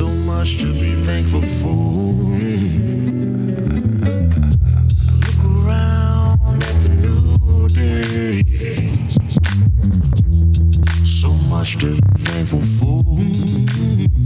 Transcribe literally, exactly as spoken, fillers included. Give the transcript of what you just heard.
So much to be thankful for. Look around at the new day. So much to be thankful for.